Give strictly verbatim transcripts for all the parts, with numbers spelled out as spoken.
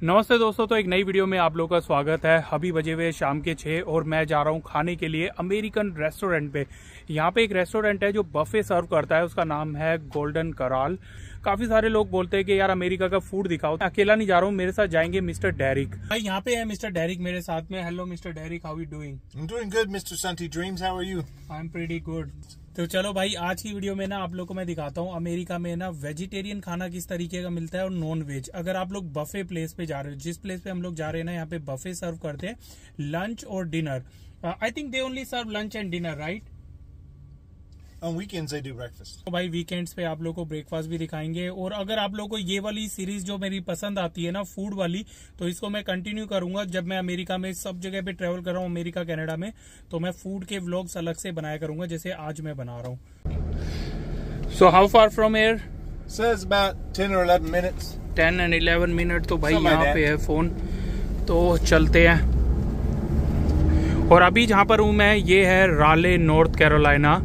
नमस्ते दोस्तों, तो एक नई वीडियो में आप लोगों का स्वागत है। अभी बजे हुए शाम के छः और मैं जा रहा हूँ खाने के लिए अमेरिकन रेस्टोरेंट पे। यहाँ पे एक रेस्टोरेंट है जो बफे सर्व करता है, उसका नाम है गोल्डन कराल। काफी सारे लोग बोलते हैं कि यार अमेरिका का फूड दिखाओ। अकेला नहीं जा रहा हूँ, मेरे साथ जाएंगे मिस्टर डेरिक। भाई यहाँ पे है मिस्टर डेरिक मेरे साथ में। Hello mister Derrick, how you doing? I'm doing good, Mister Santi Dreams. How are you? I am pretty good. तो चलो भाई, आज की वीडियो में ना आप लोग को मैं दिखाता हूँ अमेरिका में ना वेजिटेरियन खाना किस तरीके का मिलता है और नॉन वेज। अगर आप लोग बफे प्लेस पे जा रहे हो, जिस प्लेस पे हम लोग जा रहे हैं ना, यहाँ पे बफे सर्व करते हैं लंच और dinner. I think they only serve lunch and dinner, right? On weekends they do breakfast. तो भाई वीकेंड्स पे आप लोग को ब्रेकफास्ट भी दिखाएंगे। और अगर आप लोग को ये वाली सीरीज जो मेरी पसंद आती है ना, फूड वाली, तो इसको मैं कंटिन्यू करूंगा। जब मैं अमेरिका में सब जगह पे ट्रेवल कर रहा हूँ, अमेरिका कनाडा में, तो मैं फूड के व्लॉग्स अलग से बनाया करूंगा, जैसे आज मैं बना रहा हूँ। So how far from air? Says about ten or eleven minutes. Ten and eleven minute. तो भाई Something like यहाँ that. पे है फोन, तो चलते हैं। और अभी जहाँ पर हूँ मैं, ये है Raleigh, North Carolina.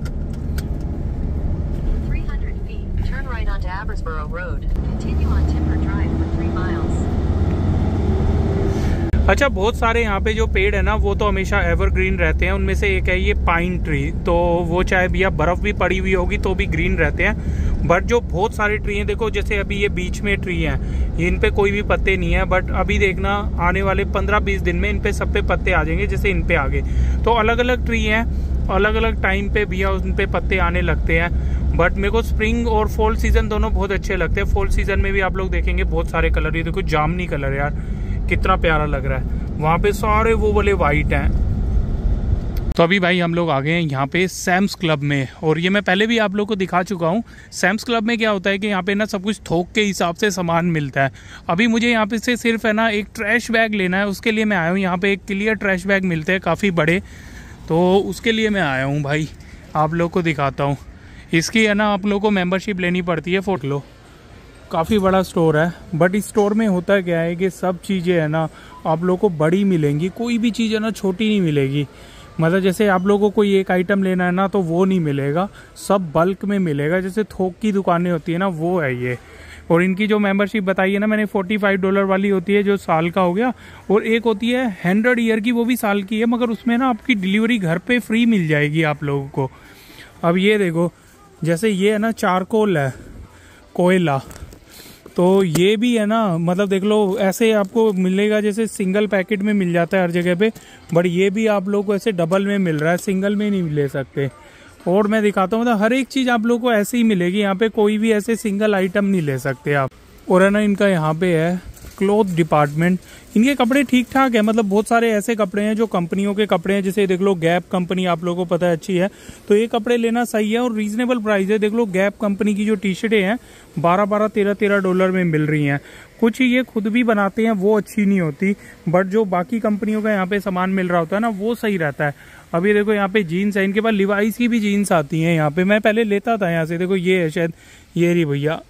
Onto Abbotsboro Road. Continue on Timber Drive for three miles. अच्छा, बहुत सारे यहाँ पे जो पेड़ है ना, वो तो हमेशा एवरग्रीन रहते हैं। उनमें से एक है ये पाइन ट्री। तो वो चाहे भैया बर्फ भी पड़ी हुई होगी तो भी ग्रीन रहते हैं। बट जो बहुत सारे ट्री हैं, देखो जैसे अभी ये बीच में ट्री हैं, इन पे कोई भी पत्ते नहीं है। बट अभी देखना, आने वाले पंद्रह बीस दिन में इन पे सब पे पत्ते आ जाएंगे, जैसे इन पे आ गए। तो अलग अलग ट्री हैं, अलग अलग टाइम पे भैया उन पे पत्ते आने लगते हैं। बट मेरे को स्प्रिंग और फॉल सीजन दोनों बहुत अच्छे लगते हैं। फॉल सीजन में भी आप लोग देखेंगे बहुत सारे कलर। ये देखो जामनी कलर, यार कितना प्यारा लग रहा है। वहाँ पे सारे वो वाले वाइट हैं। तो अभी भाई हम लोग आ गए हैं यहाँ पे सैम्स क्लब में। और ये मैं पहले भी आप लोग को दिखा चुका हूँ। सैम्स क्लब में क्या होता है कि यहाँ पे ना सब कुछ थोक के हिसाब से सामान मिलता है। अभी मुझे यहाँ पे से सिर्फ है ना एक ट्रैश बैग लेना है, उसके लिए मैं आया हूँ। यहाँ पे एक क्लियर ट्रैश बैग मिलते हैं काफ़ी बड़े, तो उसके लिए मैं आया हूँ भाई। आप लोग को दिखाता हूँ। इसकी है ना आप लोग को मेंबरशिप लेनी पड़ती है। फोटो लो, काफ़ी बड़ा स्टोर है। बट इस स्टोर में होता क्या है कि सब चीज़ें है ना आप लोग को बड़ी मिलेंगी, कोई भी चीज़ है ना छोटी नहीं मिलेगी। मतलब जैसे आप लोगों को कोई एक आइटम लेना है ना, तो वो नहीं मिलेगा, सब बल्क में मिलेगा। जैसे थोक की दुकानें होती है ना, वो है ये। और इनकी जो मेंबरशिप बताई है ना मैंने, फोर्टी फाइव डॉलर वाली होती है जो साल का हो गया। और एक होती है हंड्रेड ईयर की, वो भी साल की है, मगर उसमें ना आपकी डिलीवरी घर पे फ्री मिल जाएगी आप लोगों को। अब ये देखो, जैसे ये है ना चारकोल है, कोयला, तो ये भी है ना, मतलब देख लो ऐसे आपको मिलेगा, जैसे सिंगल पैकेट में मिल जाता है हर जगह पे। बट ये भी आप लोग को ऐसे डबल में मिल रहा है, सिंगल में नहीं ले सकते। और मैं दिखाता हूँ, मतलब हर एक चीज़ आप लोग को ऐसे ही मिलेगी यहाँ पे, कोई भी ऐसे सिंगल आइटम नहीं ले सकते आप। और है ना इनका यहाँ पे है क्लॉथ डिपार्टमेंट। इनके कपड़े ठीक ठाक है, मतलब बहुत सारे ऐसे कपड़े हैं जो कंपनियों के कपड़े हैं। जैसे देख लो गैप कंपनी, आप लोगों को पता है अच्छी है, तो ये कपड़े लेना सही है और रीजनेबल प्राइस है। देख लो गैप कंपनी की जो टी शर्टें हैं बारह बारह तेरह तेरह डॉलर में मिल रही हैं। कुछ ये खुद भी बनाते हैं, वो अच्छी नहीं होती। बट जो बाकी कंपनियों का यहाँ पे सामान मिल रहा होता है ना, वो सही रहता है। अभी देखो यहाँ पे जीन्स है, इनके पास लिवाइस की भी जीन्स आती है यहाँ पे। मैं पहले लेता था यहाँ से। देखो ये है शायद, ये रही भैया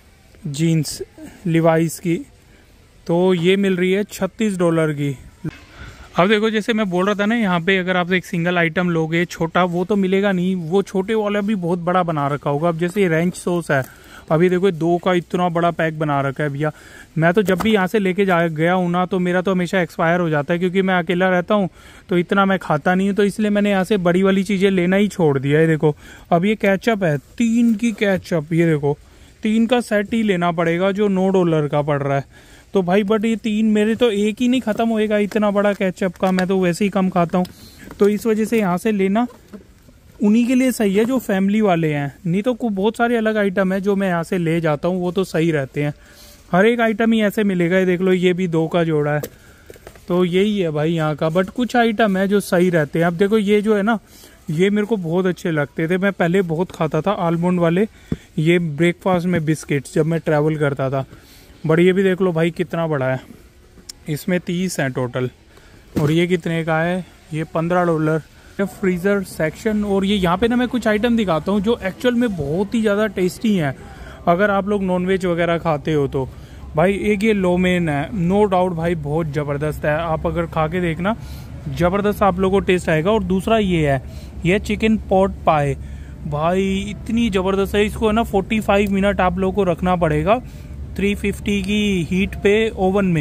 जीन्स लिवाइस की, तो ये मिल रही है छत्तीस डॉलर की। अब देखो जैसे मैं बोल रहा था ना, यहाँ पे अगर आप एक सिंगल आइटम लोगे छोटा, वो तो मिलेगा नहीं, वो छोटे वाला भी बहुत बड़ा बना रखा होगा। अब जैसे रेंच सॉस है, अभी देखो दो का इतना बड़ा पैक बना रखा है भैया। मैं तो जब भी यहाँ से लेके जा गया हूँ ना, तो मेरा तो हमेशा एक्सपायर हो जाता है, क्योंकि मैं अकेला रहता हूँ तो इतना मैं खाता नहीं हूँ। तो इसलिए मैंने यहाँ से बड़ी वाली चीज़ें लेना ही छोड़ दिया है। देखो अब ये कैचअप है, तीन की कैचअप, ये देखो तीन का सेट ही लेना पड़ेगा जो नौ डॉलर का पड़ रहा है। तो भाई बट ये तीन मेरे तो एक ही नहीं खत्म होएगा इतना बड़ा कैचअप का। मैं तो वैसे ही कम खाता हूँ, तो इस वजह से यहाँ से लेना उन्हीं के लिए सही है जो फैमिली वाले हैं। नहीं तो बहुत सारे अलग आइटम है जो मैं यहाँ से ले जाता हूँ, वो तो सही रहते हैं। हर एक आइटम ही ऐसे मिलेगा। ये देख लो, ये भी दो का जोड़ा है, तो यही है भाई यहाँ का। बट कुछ आइटम है जो सही रहते हैं। अब देखो ये जो है ना, ये मेरे को बहुत अच्छे लगते थे, मैं पहले बहुत खाता था आलमंड वाले, ये ब्रेकफास्ट में बिस्किट्स, जब मैं ट्रैवल करता था। बट ये भी देख लो भाई कितना बड़ा है, इसमें तीस है टोटल। और ये कितने का है? ये पंद्रह डॉलर। Freezer section. और ये यहाँ पे ना मैं कुछ आइटम दिखाता हूँ जो एक्चुअल में बहुत ही ज़्यादा टेस्टी हैं। अगर आप लोग नॉनवेज वगैरह खाते हो तो भाई, एक ये लोमेन है, नो डाउट भाई बहुत ज़बरदस्त है। आप अगर खा के देखना, ज़बरदस्त आप लोगों को टेस्ट आएगा। और दूसरा ये है, ये चिकन पॉट पाए, भाई इतनी ज़बरदस्त है। इसको है ना पैंतालीस मिनट आप लोगों को रखना पड़ेगा तीन सौ पचास की हीट पे ओवन में,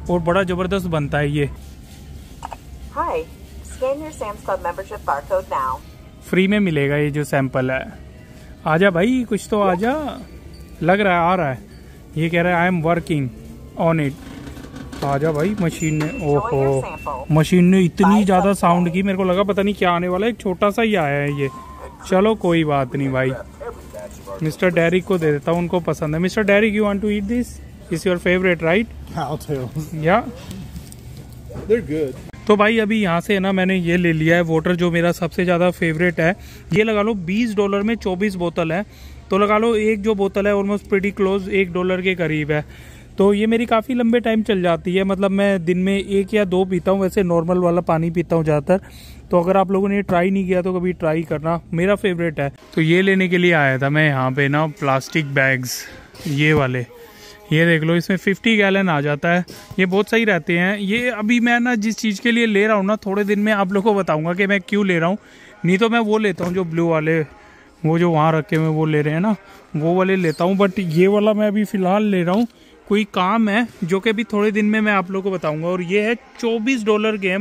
और बड़ा ज़बरदस्त बनता है ये। Hi, scan your Sam's Club membership barcode now. Free में मिलेगा ये जो सैंपल है। आजा भाई, कुछ तो आजा। लग रहा है आ रहा है। ये कह रहा है I am working on it. आजा भाई मशीन ने, ओहो मशीन ने इतनी ज़्यादा साउंड की, मेरे को लगा पता नहीं क्या आने वाला है। एक छोटा सा ही आया है ये। चलो कोई बात नहीं भाई, मिस्टर डेरिक को दे देता हूँ, उनको पसंद है। Mister Derrick, you want to eat this? Is your favourite right? या They're good. तो भाई अभी यहाँ से है ना मैंने ये ले लिया है वाटर, जो मेरा सबसे ज़्यादा फेवरेट है। ये लगा लो बीस डॉलर में चौबीस बोतल है, तो लगा लो एक जो बोतल है ऑलमोस्ट प्रीटी क्लोज एक डॉलर के करीब है। तो ये मेरी काफ़ी लंबे टाइम चल जाती है, मतलब मैं दिन में एक या दो पीता हूँ, वैसे नॉर्मल वाला पानी पीता हूँ ज़्यादातर। तो अगर आप लोगों ने ट्राई नहीं किया तो कभी ट्राई करना, मेरा फेवरेट है। तो ये लेने के लिए आया था मैं यहाँ पे ना प्लास्टिक बैग्स, ये वाले, ये देख लो, इसमें पचास गैलन आ जाता है। ये बहुत सही रहते हैं। ये अभी मैं ना जिस चीज़ के लिए ले रहा हूँ ना, थोड़े दिन में आप लोगों को बताऊंगा कि मैं क्यों ले रहा हूँ। नहीं तो मैं वो लेता हूँ जो ब्लू वाले, वो जो वहाँ रखे हुए वो ले रहे हैं ना, वो वाले लेता हूँ। बट ये वाला मैं अभी फ़िलहाल ले रहा हूँ, कोई काम है जो कि अभी थोड़े दिन में मैं आप लोगों को बताऊँगा। और ये है चौबीस डॉलर के।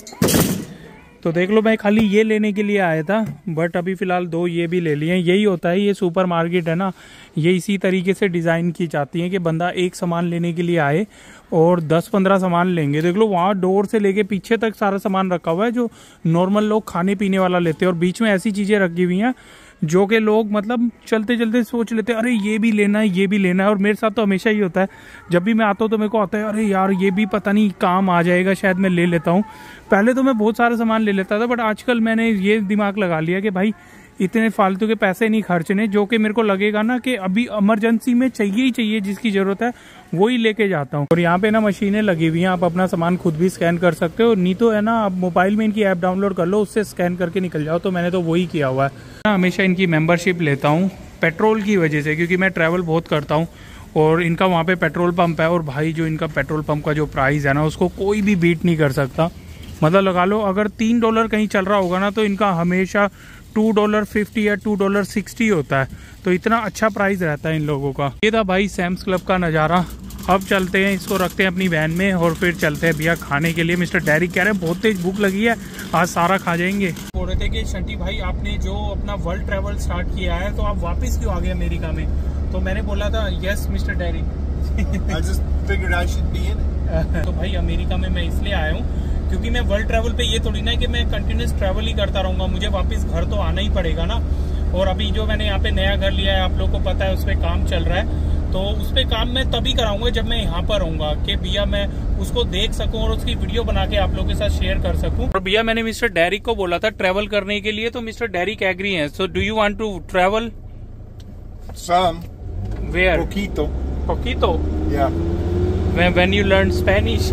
तो देख लो मैं खाली ये लेने के लिए आया था, बट अभी फ़िलहाल दो ये भी ले लिए हैं। यही होता है, ये सुपर मार्केट है ना, ये इसी तरीके से डिज़ाइन की जाती है कि बंदा एक सामान लेने के लिए आए और दस पंद्रह सामान लेंगे। देख लो वहाँ डोर से लेके पीछे तक सारा सामान रखा हुआ है जो नॉर्मल लोग खाने पीने वाला लेते हैं, और बीच में ऐसी चीज़ें रखी हुई हैं जो कि लोग मतलब चलते चलते सोच लेते हैं अरे ये भी लेना है, ये भी लेना है। और मेरे साथ तो हमेशा ही होता है, जब भी मैं आता हूँ तो मेरे को आता है अरे यार ये भी पता नहीं काम आ जाएगा, शायद मैं ले लेता हूँ। पहले तो मैं बहुत सारा सामान ले लेता था, बट आजकल मैंने ये दिमाग लगा लिया कि भाई इतने फालतू के पैसे नहीं खर्चने, जो कि मेरे को लगेगा ना कि अभी इमरजेंसी में चाहिए ही चाहिए, जिसकी ज़रूरत है वही लेके जाता हूँ। और यहाँ पे ना मशीनें लगी हुई हैं, आप अपना सामान खुद भी स्कैन कर सकते हो, नहीं तो है ना आप मोबाइल में इनकी ऐप डाउनलोड कर लो, उससे स्कैन करके निकल जाओ। तो मैंने तो वही किया हुआ है। मैं हमेशा इनकी मेंबरशिप लेता हूँ पेट्रोल की वजह से, क्योंकि मैं ट्रैवल बहुत करता हूँ और इनका वहाँ पे पेट्रोल पंप है। और भाई जो इनका पेट्रोल पंप का जो प्राइस है ना, उसको कोई भी बीट नहीं कर सकता। मतलब लगा लो अगर तीन डॉलर कहीं चल रहा होगा ना, तो इनका हमेशा टू डॉलर फिफ्टी या टू डॉलर सिक्सटी होता है। तो इतना अच्छा प्राइस रहता है इन लोगों का। ये था भाई सैम्स क्लब का नज़ारा। अब चलते हैं, इसको रखते हैं अपनी वैन में और फिर चलते हैं भैया खाने के लिए। मिस्टर डेरिक कह रहे हैं बहुत तेज भूख लगी है, आज सारा खा जाएंगे। बोल रहे थे कि शंटी भाई आपने जो अपना वर्ल्ड ट्रैवल स्टार्ट किया है, तो आप वापस क्यों आ गए अमेरिका में? तो मैंने बोला था yes mister Derrick. I just figured I should be in it. तो भाई अमेरिका में मैं इसलिए आया हूँ क्योंकि मैं वर्ल्ड ट्रैवल पे ये थोड़ी ना कि मैं कंटिन्यूस ट्रैवल ही करता रहूँगा, मुझे वापस घर तो आना ही पड़ेगा ना। और अभी जो मैंने यहाँ पे नया घर लिया है, आप लोगों को पता है उस पर काम चल रहा है, तो उस पर काम मैं तभी कराऊंगा जब मैं यहाँ पर रहूँगा, कि भैया मैं उसको देख सकूँ और उसकी वीडियो बना के आप लोगों के साथ शेयर कर सकूँ। और भैया मैंने मिस्टर डेरिक को बोला था ट्रैवल करने के लिए, तो मिस्टर डेरिक एग्री है। So do you want to travel? Some. Where? Poquito. पोकीतो? Yeah. When when you learn Spanish?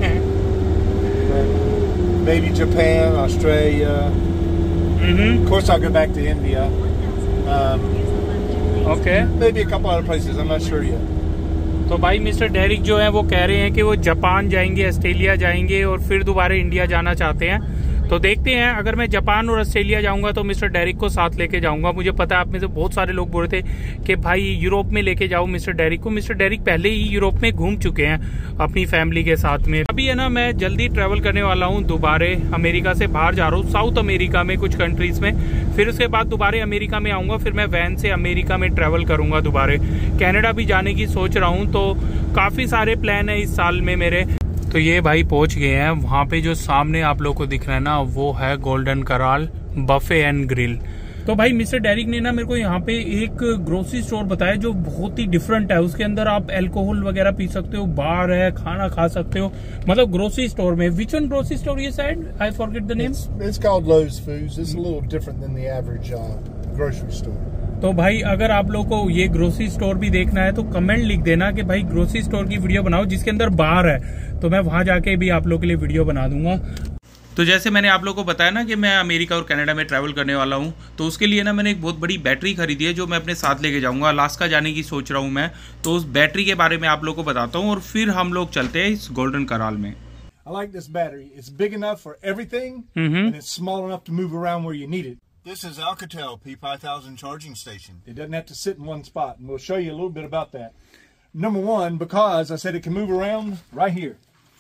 Maybe Japan, Australia. Mm-hmm. Of course, I'll go back to India. Um, Okay. maybe a couple other places. I'm not sure yet. तो भाई mister Derek जो है वो कह रहे हैं कि वो जापान जाएंगे, ऑस्ट्रेलिया जाएंगे और फिर दोबारा इंडिया जाना चाहते हैं। तो देखते हैं, अगर मैं जापान और ऑस्ट्रेलिया जाऊंगा तो मिस्टर डेरिक को साथ लेके जाऊंगा। मुझे पता है आप में से बहुत सारे लोग बोल रहे थे कि भाई यूरोप में लेके जाओ मिस्टर डेरिक को। मिस्टर डेरिक पहले ही यूरोप में घूम चुके हैं अपनी फैमिली के साथ में। अभी है ना मैं जल्दी ट्रैवल करने वाला हूँ, दोबारा अमेरिका से बाहर जा रहा हूँ, साउथ अमेरिका में कुछ कंट्रीज में। फिर उसके बाद दोबारा अमेरिका में आऊंगा, फिर मैं वैन से अमेरिका में ट्रैवल करूंगा दोबारा। कनाडा भी जाने की सोच रहा हूँ, तो काफी सारे प्लान है इस साल में मेरे। तो ये भाई पहुंच गए हैं वहाँ पे, जो सामने आप लोग को दिख रहा है ना, वो है गोल्डन कराल बफे एंड ग्रिल। तो भाई मिस्टर डेरिक ने ना मेरे को यहाँ पे एक ग्रोसरी स्टोर बताया जो बहुत ही डिफरेंट है। उसके अंदर आप अल्कोहल वगैरह पी सकते हो, बार है, खाना खा सकते हो, मतलब ग्रोसरी स्टोर में। Which one grocery store you said? I forget the name. It's, it's called Lowe's Foods. It's a little different than the average uh, grocery store. तो भाई अगर आप लोग को ये ग्रोसरी स्टोर भी देखना है तो कमेंट लिख देना कि भाई ग्रोसरी स्टोर की वीडियो बनाओ जिसके अंदर बार है, तो मैं वहां जाके भी आप लोग के लिए वीडियो बना दूंगा। तो जैसे मैंने आप लोगों को बताया ना कि मैं अमेरिका और कनाडा में ट्रैवल करने वाला हूँ, तो उसके लिए ना मैंने एक बहुत बड़ी बैटरी खरीदी है जो मैं अपने साथ लेके जाऊँगा। अलास्का जाने की सोच रहा हूँ मैं, तो उस बैटरी के बारे में आप लोग को बताता हूँ और फिर हम लोग चलते हैं इस गोल्डन कराल में। I like this battery. It's big enough for everything, Mm-hmm. and it's small enough to move around where you need it. This is Alcatel P five thousand charging station. It doesn't have to sit in one spot, and we'll show you a little bit about that. Number one, because I said it can move around right here.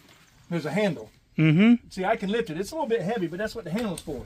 there's a handle. Mm-hmm. See, I can lift it. It's a little bit heavy, but that's what the handle's for.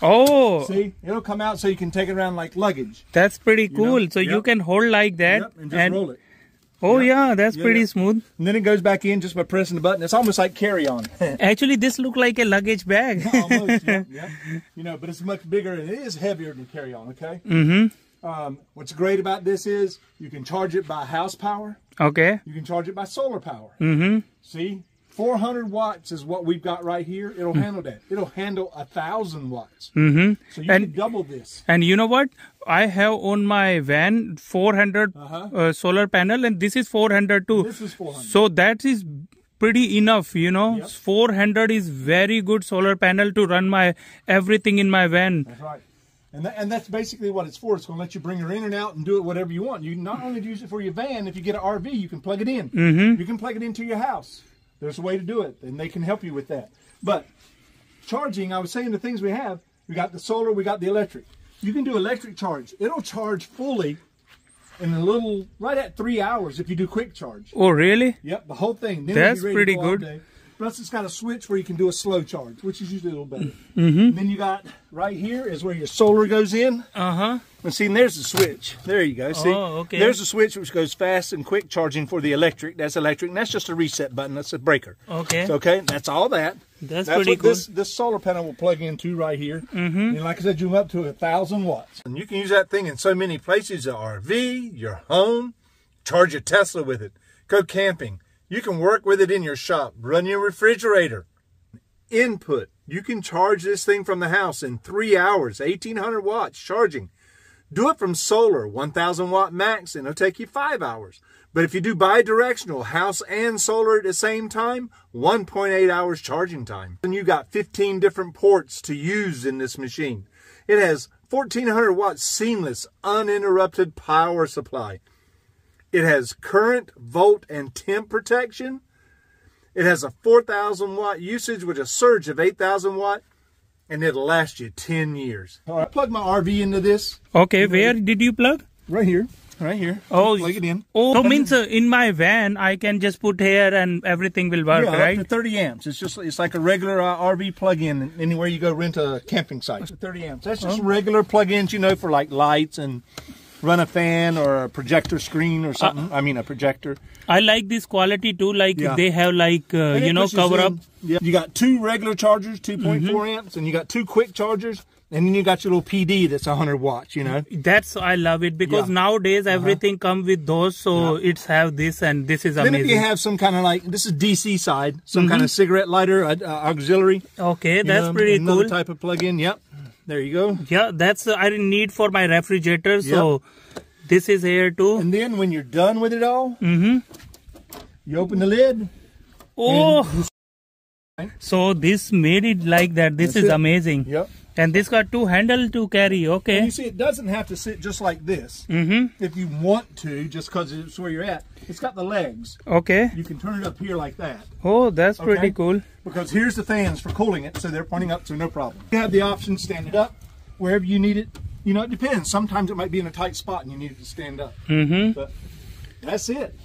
Oh, See, it'll come out so you can take it around like luggage. that's pretty cool. know? So you Yep. can hold like that Yep, and just roll it. oh Yep. yeah, that's Yeah, pretty yeah. smooth. And then it goes back in just by pressing the button. It's almost like carry-on. Actually, this look like a luggage bag. Almost, yeah, yeah. You know, but it's much bigger and it is heavier than carry-on, okay? Mm-hmm. Um, what's great about this is you can charge it by house power. Okay. You can charge it by solar power. Mm-hmm. See? four hundred watts is what we've got right here. It'll handle that. It'll handle a thousand watts. Mm-hmm. So you And can double this. and you know what? I have on my van four hundred Uh-huh. uh, solar panel, and this is four hundred too. This is four hundred. So that is pretty enough, you know. Yep. four hundred is very good solar panel to run my everything in my van. That's right. And, that, and that's basically what it's for. It's going to let you bring her in and out and do it whatever you want. You can not only use it for your van, if you get an R V, you can plug it in. Mm-hmm. You can plug it into your house. There's a way to do it, and they can help you with that. But charging, I was saying the things we have, we got the solar, we got the electric. You can do electric charge. It'll charge fully in a little, right at three hours if you do quick charge. Oh, really? Yep, the whole thing. Then That's it'll be ready to pretty go all good. day. Plus, it's got a switch where you can do a slow charge, which is usually a little better. Mm-hmm. Then you got right here is where your solar goes in. Uh-huh. And see, and there's the switch. There you go. See, Oh, okay. there's a switch which goes fast and quick charging for the electric. That's electric. And that's just a reset button. That's a breaker. Okay. So, okay, that's all that. That's, That's pretty what cool. this, this solar panel will plug into right here. Mm-hmm. And like I said, you can up to a thousand watts. And you can use that thing in so many places. Your R V, your home, charge your Tesla with it. Go camping. You can work with it in your shop. Run your refrigerator. Input. You can charge this thing from the house in three hours. eighteen hundred watts charging. Do it from solar, one thousand watt max, and it'll take you five hours. But if you do bi-directional, house and solar at the same time, one point eight hours charging time. And you got fifteen different ports to use in this machine. It has fourteen hundred watt seamless, uninterrupted power supply. It has current, volt, and temp protection. It has a four thousand watt usage with a surge of eight thousand watt. And it'll last you ten years. All right, plug my R V into this. Okay, where did you plug? Right here. Right here. Oh, plug it in. Oh, so means uh, in my van I can just put here and everything will work, Yeah, right? up to thirty amps. It's just it's like a regular uh, R V plug-in anywhere you go rent a camping site. thirty amps. That's just regular plug-ins, you know, for like lights and run a fan or a projector screen or something. Uh, I mean, a projector. I like this quality too. Like Yeah. they have like uh, And it you know pushes cover in- up. Yeah. You got two regular chargers, two point four Mm-hmm. amps, and you got two quick chargers, and then you got your little P D that's one hundred watts. You know. That's I love it because Yeah. nowadays everything come with those, so it's have this and this is Then if you amazing. have some kind of like this is D C side, some kind of cigarette lighter, uh, uh, auxiliary. Okay, you that's know, pretty another cool. type of plug-in. Yep. There you go. Yeah, that's uh, I need for my refrigerator. So this is here too. And then when you're done with it all, Mm-hmm. you open the lid. Oh, so this made it like that. This That's is it. amazing. Yep. And this got two handle to carry. And Okay. you see, it doesn't have to sit just like this. Mm-hmm. If you want to, just because it's where you're at, it's got the legs. Okay. You can turn it up here like that. Oh, that's Okay. pretty cool. Because here's the fans for cooling it, so they're pointing up, so no problem. You have the option to stand it up wherever you need it. You know, it depends. Sometimes it might be in a tight spot and you need it to stand up. Mm-hmm. But that's it.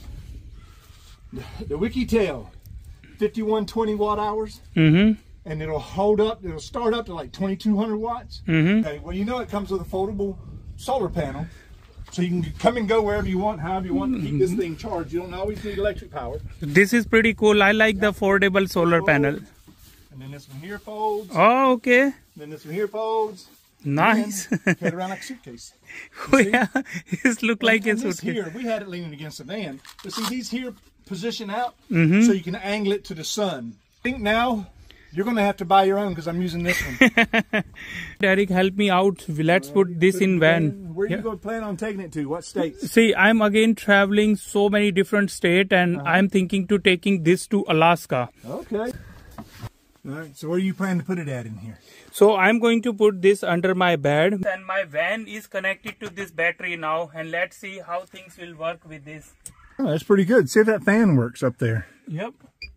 The WikiTail, fifty-one twenty watt hours, Mm-hmm. and it'll hold up. It'll start up to like twenty-two hundred watts. Mm-hmm. Okay, well, you know it comes with a foldable solar panel, so you can come and go wherever you want, however you want to keep this thing charged. You don't always need electric power. This is pretty cool. I like the foldable solar panel. And then this one here folds. Oh, okay. Then this one here folds. Nice. And fit around like a suitcase. Oh, yeah, it look like a And this suitcase. here, we had it leaning against the van. But see, these here position out Mm-hmm. so you can angle it to the sun. I think now you're going to have to buy your own because I'm using this one. Derek, help me out. Let's put this in van. Where are you Yeah. going to plan on taking it to? What states? See, I'm again traveling so many different states, and I'm thinking to taking this to Alaska. Okay. All right. So where do you plan to put it at in here? So I'm going to put this under my bed, and my van is connected to this battery now, and let's see how things will work with this. Oh, that's pretty good. See if that fan works up there. Yep.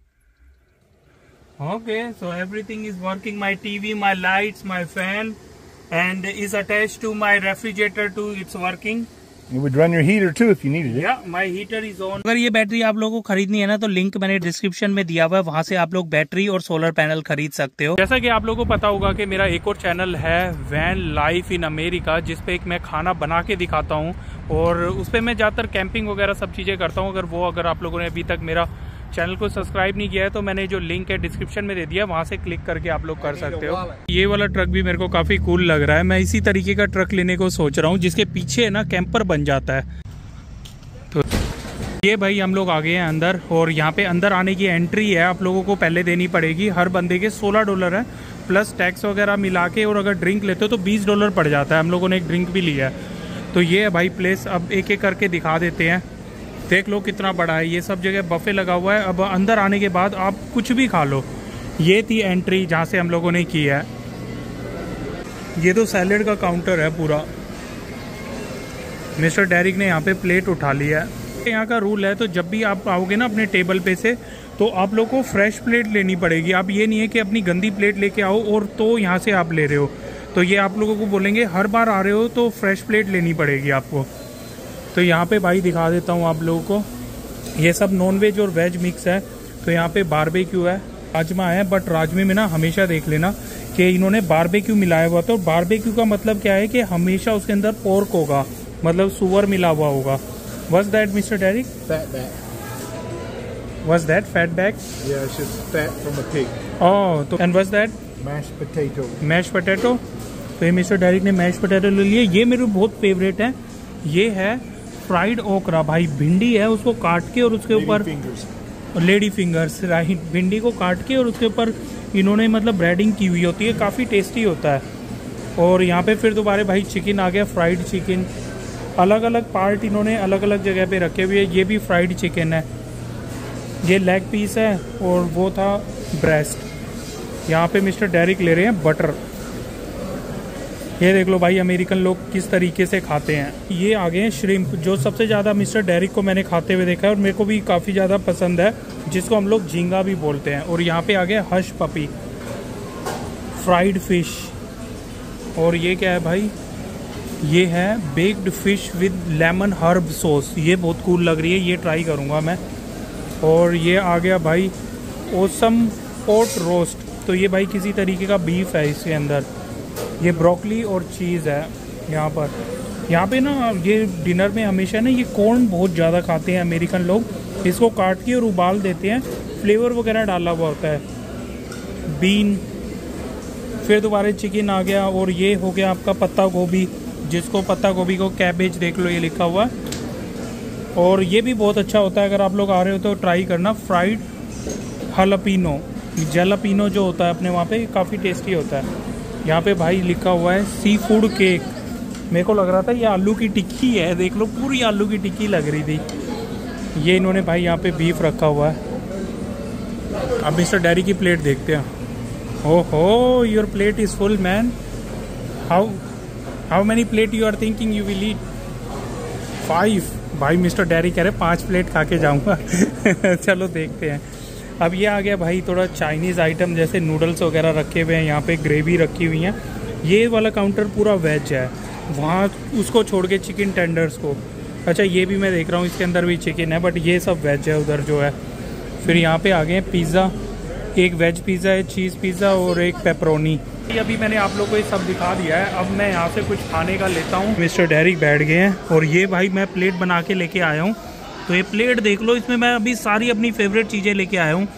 Okay, so everything is working. My T V, my lights, my fan, and is attached to my refrigerator too. It's working. It would run your heater too if you needed it. Yeah, my heater is on. अगर ये battery आप लोगों को खरीदनी है ना तो link मैंने डिस्क्रिप्शन में दिया हुआ है, वहां से आप लोग बैटरी और सोलर पैनल खरीद सकते हो। जैसा कि आप लोगों को पता होगा कि मेरा एक और चैनल है वैन लाइफ इन अमेरिका, जिसपे एक मैं खाना बना के दिखाता हूँ और उस पर मैं ज्यादातर कैंपिंग वगैरह सब चीजें करता हूँ। अगर वो अगर आप लोगों ने अभी तक मेरा चैनल को सब्सक्राइब नहीं किया है तो मैंने जो लिंक है डिस्क्रिप्शन में दे दिया, वहां से क्लिक करके आप लोग कर सकते हो। ये वाला ट्रक भी मेरे को काफी कूल लग रहा है। मैं इसी तरीके का ट्रक लेने को सोच रहा हूँ जिसके पीछे ना कैंपर बन जाता है। तो ये भाई हम लोग आ गए हैं अंदर और यहाँ पे अंदर आने की एंट्री है आप लोगों को पहले देनी पड़ेगी। हर बंदे के सोलह डॉलर है प्लस टैक्स वगैरह मिला के, और अगर ड्रिंक लेते हो तो बीस डॉलर पड़ जाता है। हम लोगों ने एक ड्रिंक भी लिया है। तो ये है भाई प्लेस। अब एक एक करके दिखा देते हैं। देख लो कितना बड़ा है, ये सब जगह बफे लगा हुआ है। अब अंदर आने के बाद आप कुछ भी खा लो। ये थी एंट्री जहाँ से हम लोगों ने की है। ये तो सैलेड का काउंटर है पूरा। मिस्टर डेरिक ने यहाँ पे प्लेट उठा लिया है। यहाँ का रूल है तो जब भी आप आओगे ना अपने टेबल पे से तो आप लोग को फ्रेश प्लेट लेनी पड़ेगी। आप ये नहीं है कि अपनी गंदी प्लेट लेके आओ और तो यहाँ से आप ले रहे हो। तो ये आप लोगों को बोलेंगे हर बार आ रहे हो तो फ्रेश प्लेट लेनी पड़ेगी आपको। तो यहाँ पे भाई दिखा देता हूँ आप लोगों को। ये सब नॉन वेज और वेज मिक्स है। तो यहाँ पे बारबेक्यू है, राजमा है, बट राजमे में ना हमेशा देख लेना कि इन्होंने बारबेक्यू मिलाया हुआ। तो बारबेक्यू का मतलब क्या है कि हमेशा उसके अंदर पोर्क होगा, मतलब सुअर मिला हुआ होगा। What's that, Mister Derek? Fat back. What's that? Fat back? Yeah, it's just fat from a pig. Oh, तो and what's that? Mashed potato. Mashed potato. तो ये मिस्टर डेरिक ने मैश पोटैटो ले लिए। ये मेरे बहुत फेवरेट है। ये है फ्राइड ओकरा भाई, भिंडी है उसको काट के और उसके ऊपर लेडी फिंगर्स, राइट, भिंडी को काट के और उसके ऊपर इन्होंने मतलब ब्रेडिंग की हुई होती है, काफ़ी टेस्टी होता है। और यहाँ पे फिर दोबारा भाई चिकन आ गया, फ्राइड चिकन। अलग अलग पार्ट इन्होंने अलग अलग जगह पे रखे हुए हैं। ये भी फ्राइड चिकन है, ये लेग पीस है और वो था ब्रेस्ट। यहाँ पे मिस्टर डेरिक ले रहे हैं बटर। ये देख लो भाई अमेरिकन लोग किस तरीके से खाते हैं। ये आ गए हैं श्रिम्प, जो सबसे ज़्यादा मिस्टर डेरिक को मैंने खाते हुए देखा है और मेरे को भी काफ़ी ज़्यादा पसंद है, जिसको हम लोग झींगा भी बोलते हैं। और यहाँ पे आ गया हश पपी, फ्राइड फिश। और ये क्या है भाई, ये है baked fish with lemon herb sauce. ये बहुत कूल लग रही है, ये ट्राई करूँगा मैं। और ये आ गया भाई ओसम पोर्ट रोस्ट। तो ये भाई किसी तरीके का बीफ है इसके अंदर। ये ब्रोकली और चीज़ है यहाँ पर। यहाँ पे ना ये डिनर में हमेशा ना ये कॉर्न बहुत ज़्यादा खाते हैं अमेरिकन लोग। इसको काट के और उबाल देते हैं, फ्लेवर वगैरह डाला हुआ होता है, बीन। फिर दोबारा चिकन आ गया। और ये हो गया आपका पत्ता गोभी, जिसको पत्ता गोभी को कैबेज देख लो ये लिखा हुआ है। और ये भी बहुत अच्छा होता है, अगर आप लोग आ रहे हो तो ट्राई करना। फ्राइड हलापिनो, जलापिनो जो होता है अपने वहाँ पे, काफ़ी टेस्टी होता है। यहाँ पे भाई लिखा हुआ है सी फूड केक। मेरे को लग रहा था ये आलू की टिक्की है, देख लो पूरी आलू की टिक्की लग रही थी। ये इन्होंने भाई यहाँ पे बीफ रखा हुआ है। अब मिस्टर डेरी की प्लेट देखते हैं। ओहो, your plate is full man. How how many plate you are thinking you will eat? Five. भाई मिस्टर डेरी कह रहे पाँच प्लेट खा के जाऊँगा। चलो देखते हैं। अब ये आ गया भाई थोड़ा चाइनीज़ आइटम, जैसे नूडल्स वगैरह रखे हुए हैं, यहाँ पे ग्रेवी रखी हुई हैं। ये वाला काउंटर पूरा वेज है, वहाँ उसको छोड़ के चिकन टेंडर्स को। अच्छा ये भी मैं देख रहा हूँ, इसके अंदर भी चिकन है, बट ये सब वेज है उधर जो है। फिर यहाँ पे आ गए हैं पिज़्ज़ा, एक वेज पिज़्ज़ा है, चीज़ पिज़्ज़ा और एक पेपरोनी। अभी मैंने आप लोगों को ये सब दिखा दिया है। अब मैं यहाँ से कुछ खाने का लेता हूँ। मिस्टर डेरिक बैठ गए हैं और ये भाई मैं प्लेट बना के लेके आया हूँ। तो ये प्लेट देख लो, इसमें मैं अभी सारी अपनी फेवरेट चीज़ें लेके आया हूँ।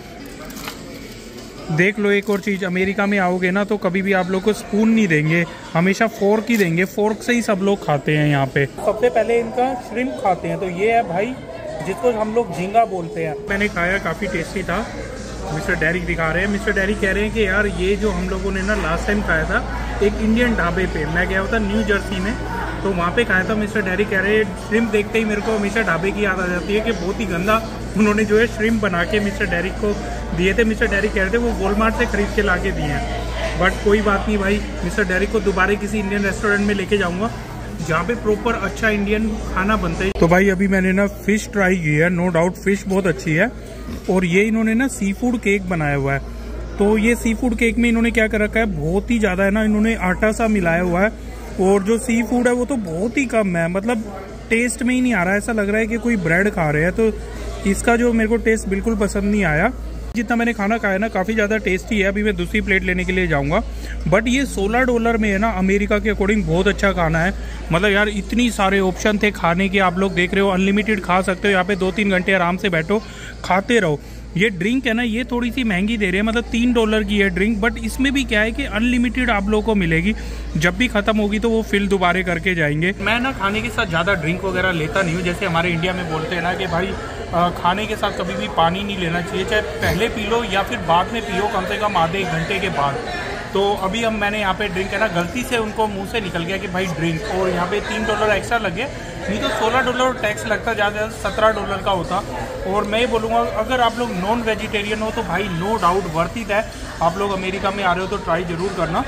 देख लो एक और चीज़, अमेरिका में आओगे ना तो कभी भी आप लोग को स्पून नहीं देंगे, हमेशा फोर्क ही देंगे। फोर्क से ही सब लोग खाते हैं यहाँ पे। सबसे पहले इनका श्रिम्प खाते हैं। तो ये है भाई जिसको हम लोग झींगा बोलते हैं। मैंने खाया, काफ़ी टेस्टी था। मिस्टर डेरिक दिखा रहे हैं। मिस्टर डेरिक कह रहे हैं कि यार ये जो हम लोगों ने ना लास्ट टाइम खाया था एक इंडियन ढाबे पे, मैं गया था न्यू जर्सी में, तो वहाँ पे खाया था। मिस्टर डेरिक कह रहे हैं श्रिम्प देखते ही मेरे को हमेशा ढाबे की याद आ जाती है कि बहुत ही गंदा उन्होंने जो है श्रिम्प बना के मिस्टर डेरिक को दिए थे। मिस्टर डेरिक कह रहे थे वो वॉलमार्ट से खरीद के ला के दिए हैं। बट कोई बात नहीं भाई, मिस्टर डेरिक को दोबारा किसी इंडियन रेस्टोरेंट में लेके जाऊँगा जहाँ पे प्रॉपर अच्छा इंडियन खाना बनता है। तो भाई अभी मैंने ना फिश ट्राई की है, नो डाउट फिश बहुत अच्छी है। और ये इन्होंने ना सी फूड केक बनाया हुआ है। तो ये सी फूड केक में इन्होंने क्या कर रखा है, बहुत ही ज़्यादा है ना, इन्होंने आटा सा मिलाया हुआ है। और जो सी फूड है वो तो बहुत ही कम है, मतलब टेस्ट में ही नहीं आ रहा है, ऐसा लग रहा है कि कोई ब्रेड खा रहे हैं। तो इसका जो मेरे को टेस्ट बिल्कुल पसंद नहीं आया। जितना मैंने खाना खाया ना काफ़ी ज़्यादा टेस्टी है। अभी मैं दूसरी प्लेट लेने के लिए जाऊंगा। बट ये सोलह डॉलर में है ना, अमेरिका के अकॉर्डिंग बहुत अच्छा खाना है। मतलब यार इतनी सारे ऑप्शन थे खाने के, आप लोग देख रहे हो अनलिमिटेड खा सकते हो। यहाँ पे दो तीन घंटे आराम से बैठो खाते रहो। ये ड्रिंक है ना, ये थोड़ी सी महंगी दे रहे हैं, मतलब तीन डॉलर की है ड्रिंक। बट इसमें भी क्या है कि अनलिमिटेड आप लोगों को मिलेगी। जब भी खत्म होगी तो वो फिल दोबारा करके जाएंगे। मैं ना खाने के साथ ज़्यादा ड्रिंक वगैरह लेता नहीं हूँ। जैसे हमारे इंडिया में बोलते हैं ना कि भाई आ, खाने के साथ कभी भी पानी नहीं लेना चाहिए, चाहे पहले पी लो या फिर बाद में पियो, कम से कम आधे एक घंटे के बाद। तो अभी हम मैंने यहाँ पे ड्रिंक है ना, गलती से उनको मुंह से निकल गया कि भाई ड्रिंक, और यहाँ पे तीन डॉलर एक्स्ट्रा लगे। नहीं तो सोलह डॉलर टैक्स लगता, ज़्यादा से ज़्यादा सत्रह डॉलर का होता। और मैं ये बोलूँगा अगर आप लोग नॉन वेजिटेरियन हो तो भाई नो डाउट वर्थ इट है। आप लोग अमेरिका में आ रहे हो तो ट्राई ज़रूर करना।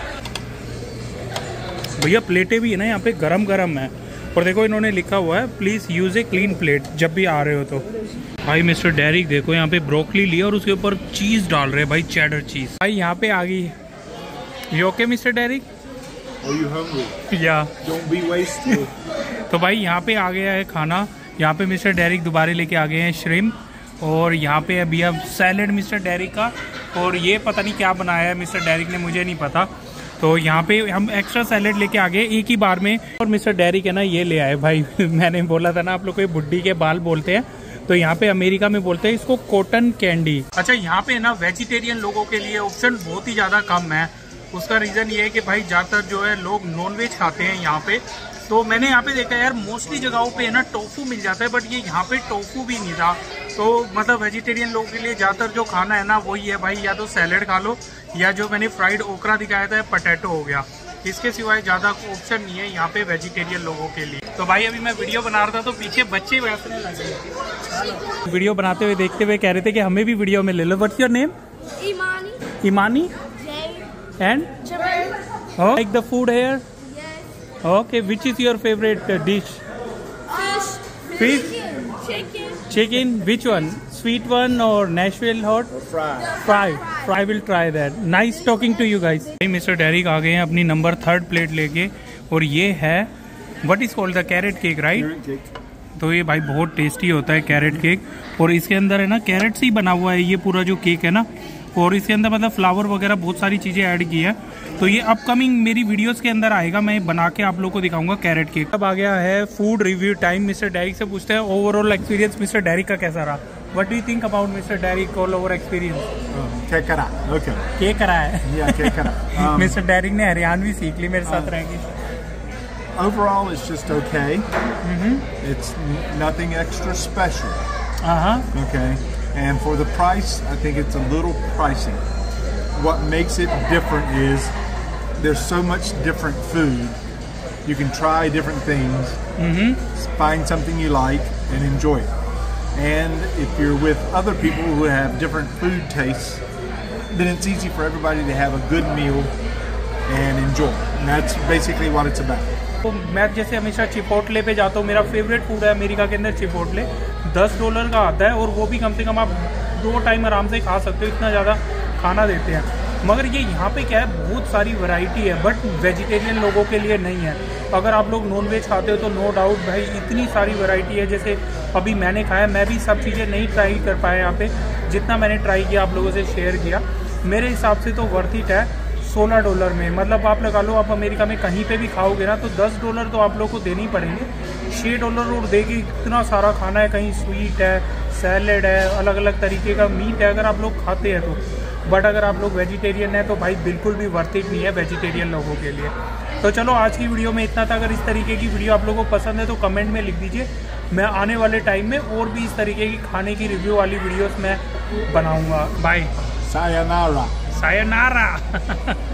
भैया प्लेटें भी है ना यहाँ पे गरम गरम है। और देखो इन्होंने लिखा हुआ है please use a clean plate जब भी आ रहे हो तो। भाई मिस्टर डेरिक देखो यहाँ पे ब्रोकली लिया और उसके ऊपर चीज़ डाल रहे हैं भाई, चेडर चीज़। भाई यहाँ पे आ गई। You okay mister Derrick? Are you hungry? या Don't be wasteful. तो भाई यहाँ पे आ गया है खाना। यहाँ पे मिस्टर डेरिक दोबारा लेके आ गए हैं श्रिम्प। और यहाँ पे अभी अब सैलेड मिस्टर डेरिक का, और ये पता नहीं क्या बनाया है मिस्टर डेरिक ने, मुझे नहीं पता। तो यहाँ पे हम एक्स्ट्रा सैलेड लेके आ गए एक ही बार में। और मिस्टर डेरिक है ना ये ले आए भाई मैंने बोला था ना आप लोग को ये बुड्ढी के बाल बोलते हैं, तो यहाँ पे अमेरिका में बोलते हैं इसको कॉटन कैंडी। अच्छा यहाँ पे ना वेजिटेरियन लोगों के लिए ऑप्शन बहुत ही ज़्यादा कम है। उसका रीज़न ये है कि भाई ज़्यादातर जो है लोग नॉनवेज खाते हैं यहाँ पे। तो मैंने यहाँ पे देखा यार मोस्टली जगहों पे है ना टोफू मिल जाता है, बट ये यहाँ पे टोफू भी नहीं था। तो मतलब वेजिटेरियन लोगों के लिए ज़्यादातर जो खाना है ना वही है भाई, या तो सैलेड खा लो या जो मैंने फ्राइड ओकरा दिखाया था पोटैटो हो गया। इसके सिवाय ज़्यादा ऑप्शन नहीं है यहाँ पे वेजिटेरियन लोगों के लिए। तो भाई अभी मैं वीडियो बना रहा था तो पीछे बच्चे बैठने लगे। वीडियो बनाते हुए देखते हुए कह रहे थे कि हमें भी वीडियो में ले लो। What's your name? Imani. Imani? Jay. And? Jabir. Oh, like the food here? Yes. Okay, which is your favorite uh, dish? Fish. Fish? Chicken. Chicken. Chicken? Which one? Sweet one or Nashville hot? Fry. Fry. Fry will try that. Nice talking to you guys. Mister Derrick आ गए हैं अपनी number third plate लेके, और ये है what is called the carrot cake, right? तो ये भाई बहुत टेस्टी होता है कैरेट केक। और इसके अंदर है ना कैरेट से ही बना हुआ है ये पूरा जो केक है ना, और इसके अंदर मतलब फ्लावर वगैरह बहुत सारी चीज़ें ऐड की है। तो ये अपकमिंग मेरी वीडियोस के अंदर आएगा, मैं बना के आप लोगों को दिखाऊंगा कैरेट केक। अब आ गया है food review time. Mister Derrick से पूछते हैं ओवरऑल एक्सपीरियंस मिस्टर डेरिक का कैसा रहा। What do you think about mister Derrick all over experience? क्या करा? Okay. केक करा है Yeah, क्या करा? मिस्टर डेरिक ने हरियाणवी सीख ली मेरे साथ रहेगी। Overall, it's just okay. Mm-hmm. It's n- nothing extra special. Uh-huh. Okay. And for the price, I think it's a little pricey. What makes it different is there's so much different food. You can try different things, Mm-hmm. find something you like, and enjoy it. And if you're with other people who have different food tastes, then it's easy for everybody to have a good meal and enjoy. And that's basically what it's about. तो मैं जैसे हमेशा chipotle पे जाता हूँ, मेरा favourite food है America के अंदर चिपोटले। दस डॉलर का आता है और वो भी कम से कम आप दो टाइम आराम से खा सकते हो, इतना ज़्यादा खाना देते हैं। मगर ये यहाँ पे क्या है, बहुत सारी वैरायटी है, बट वेजिटेरियन लोगों के लिए नहीं है। अगर आप लोग नॉन वेज खाते हो तो नो डाउट भाई इतनी सारी वैरायटी है। जैसे अभी मैंने खाया, मैं भी सब चीज़ें नहीं ट्राई कर पाया यहाँ पे, जितना मैंने ट्राई किया आप लोगों से शेयर किया। मेरे हिसाब से तो वर्थ इट है सोलह डॉलर में। मतलब आप लगा लो आप अमेरिका में कहीं पे भी खाओगे ना तो दस डॉलर तो आप लोग को देने ही पड़ेंगे। छः डॉलर और देगी इतना सारा खाना है, कहीं स्वीट है, सैलेड है, अलग अलग तरीके का मीट है अगर आप लोग खाते हैं तो। बट अगर आप लोग वेजिटेरियन है तो भाई बिल्कुल भी वर्थ इट नहीं है वेजिटेरियन लोगों के लिए। तो चलो आज की वीडियो में इतना था। अगर इस तरीके की वीडियो आप लोगों को पसंद है तो कमेंट में लिख दीजिए। मैं आने वाले टाइम में और भी इस तरीके की खाने की रिव्यू वाली वीडियोस मैं बनाऊंगा। बाय। Sayonara. सायोनारा।